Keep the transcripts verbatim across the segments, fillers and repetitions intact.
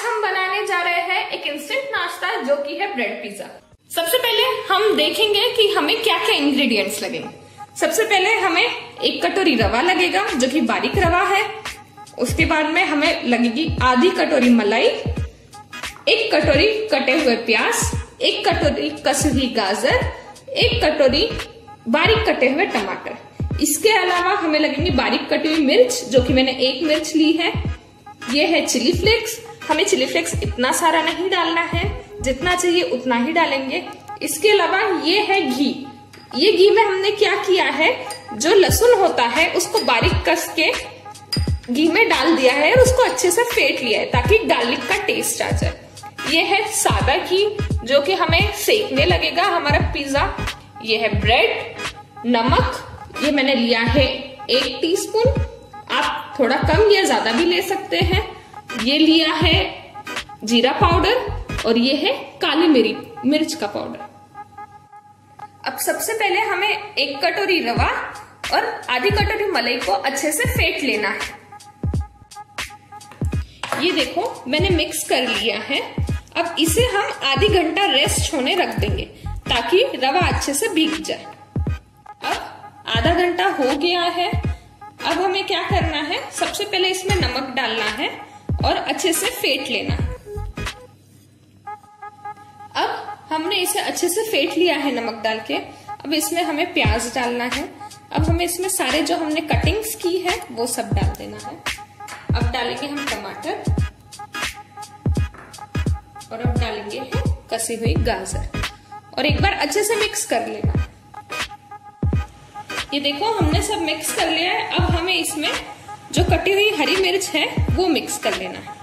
हम बनाने जा रहे हैं एक इंस्टेंट नाश्ता जो कि है ब्रेड पिज्जा। सबसे पहले हम देखेंगे कि हमें क्या क्या इंग्रेडिएंट्स लगेंगे। सबसे पहले हमें एक कटोरी रवा लगेगा जो कि बारीक रवा है। उसके बाद में हमें लगेगी आधी कटोरी मलाई, एक कटोरी कटे हुए प्याज, एक कटोरी कसी हुई गाजर, एक कटोरी बारीक कटे हुए टमाटर। इसके अलावा हमें लगेंगी बारीक कटी हुई मिर्च जो कि मैंने एक मिर्च ली है। ये है चिली फ्लेक्स। हमें चिली फ्लेक्स इतना सारा नहीं डालना है, जितना चाहिए उतना ही डालेंगे। इसके अलावा ये है घी। ये घी में हमने क्या किया है, जो लहसुन होता है उसको बारीक कस के घी में डाल दिया है और उसको अच्छे से फेंट लिया है ताकि गार्लिक का टेस्ट आ जाए। ये है सादा घी जो कि हमें सेकने लगेगा हमारा पिज्जा। ये है ब्रेड, नमक ये मैंने लिया है एक टीस्पून, आप थोड़ा कम या ज्यादा भी ले सकते हैं। ये लिया है जीरा पाउडर और ये है काली मिरी मिर्च का पाउडर। अब सबसे पहले हमें एक कटोरी रवा और आधी कटोरी मलाई को अच्छे से फेंट लेना है। ये देखो मैंने मिक्स कर लिया है। अब इसे हम आधी घंटा रेस्ट होने रख देंगे ताकि रवा अच्छे से भीग जाए। अब आधा घंटा हो गया है। अब हमें क्या करना है, सबसे पहले इसमें नमक डालना है और अच्छे से फेंट लेना है। अब हमने इसे अच्छे से फेंट लिया है नमक डाल के। अब इसमें हमें प्याज डालना है। अब हमें इसमें सारे जो हमने कटिंग्स की है वो सब डाल देना है। अब डालेंगे हम टमाटर और अब डालेंगे कसी हुई गाजर और एक बार अच्छे से मिक्स कर लेना। ये देखो हमने सब मिक्स कर लिया है। अब हमें इसमें जो कटी हुई हरी मिर्च है वो मिक्स कर लेना है।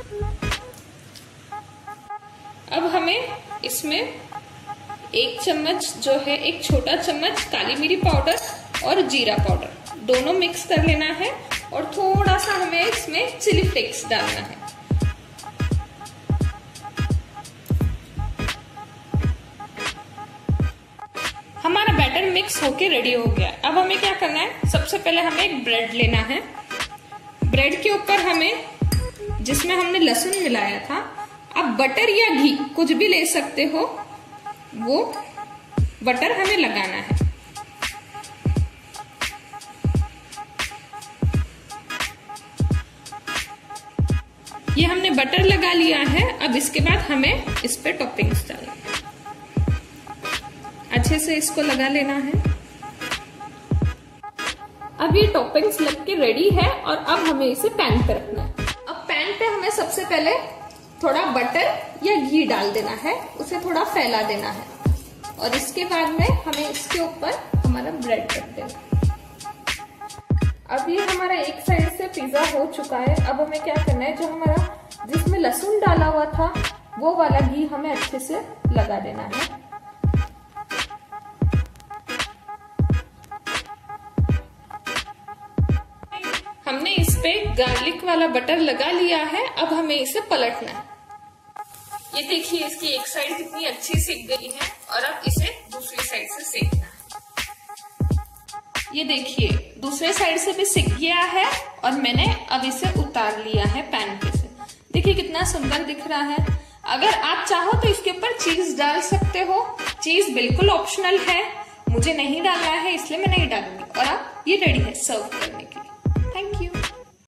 अब हमें इसमें एक चम्मच जो है, एक छोटा चम्मच काली मिरी पाउडर और जीरा पाउडर दोनों मिक्स कर लेना है और थोड़ा सा हमें इसमें चिली फ्लेक्स डालना है। हमारा बैटर मिक्स होके रेडी हो गया। अब हमें क्या करना है, सबसे पहले हमें एक ब्रेड लेना है। ब्रेड के ऊपर हमें, जिसमें हमने लहसुन मिलाया था, अब बटर या घी कुछ भी ले सकते हो, वो बटर हमें लगाना है। ये हमने बटर लगा लिया है। अब इसके बाद हमें इस पे टॉपिंग्स डालना है। अच्छे से इसको लगा लेना है। अब ये टॉपिंग्स लग के रेडी है और अब हमें इसे पैन पे रखना है। अब पैन पे हमें सबसे पहले थोड़ा बटर या घी डाल देना है, उसे थोड़ा फैला देना है और इसके बाद में हमें इसके ऊपर हमारा ब्रेड रख देना। अब ये हमारा एक साइड से पिज्जा हो चुका है। अब हमें क्या करना है, जो हमारा जिसमें लहसुन डाला हुआ था वो वाला घी हमें अच्छे से लगा देना है। हमने इस पे गार्लिक वाला बटर लगा लिया है। अब हमें इसे पलटना है। ये देखिए इसकी एक साइड कितनी अच्छी सिक गई है और अब इसे दूसरी साइड से सेकना है। ये देखिए दूसरे साइड से भी सिक गया है और मैंने अब इसे उतार लिया है पैन पे से। देखिए कितना सुंदर दिख रहा है। अगर आप चाहो तो इसके ऊपर चीज डाल सकते हो। चीज बिल्कुल ऑप्शनल है, मुझे नहीं डालना है इसलिए मैं नहीं डालूंगी। और अब ये रेडी है सर्व करने।